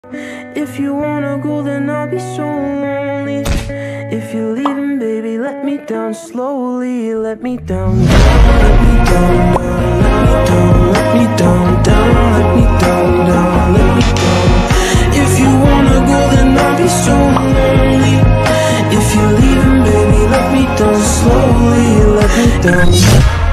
If you wanna go, then I'll be so lonely. If you're leaving, baby, let me down slowly. Let me down, down, let me down, down, let me down, down, let me down, down, let me down. If you wanna go, then I'll be so lonely. If you're leaving, baby, let me down slowly. Let me down.